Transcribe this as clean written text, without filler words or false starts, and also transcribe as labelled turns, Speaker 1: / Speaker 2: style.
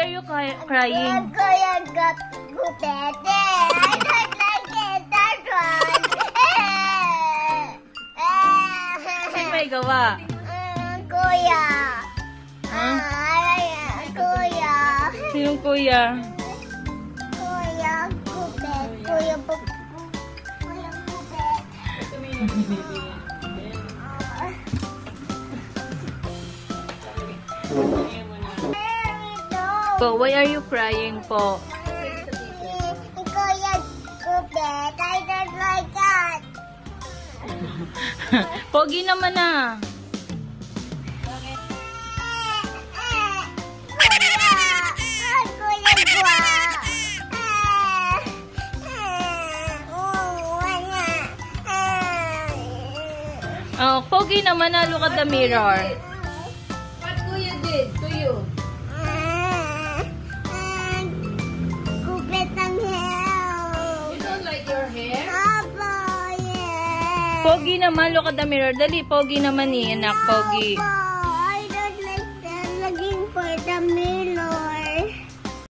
Speaker 1: you crying?
Speaker 2: Kuya got gupete. I don't like it. That one.
Speaker 1: Sino may gawa?
Speaker 2: Kuya.
Speaker 1: Huh?
Speaker 2: Kuya.
Speaker 1: Sinong kuya?
Speaker 2: Kuya gupet. Kuya gupet.
Speaker 1: Po, why are you crying po?
Speaker 2: Kuya gupet. I don't like that.
Speaker 1: Pogi naman na. Oh, pogi naman na. Look at the mirror.
Speaker 3: What Kuya did to you?
Speaker 2: Gupet ang hair.
Speaker 3: You don't like your hair?
Speaker 2: Papa, yeah.
Speaker 1: Pogi naman. Look at the mirror. Dali, pogi naman eh, anak. Pogi.
Speaker 2: Papa.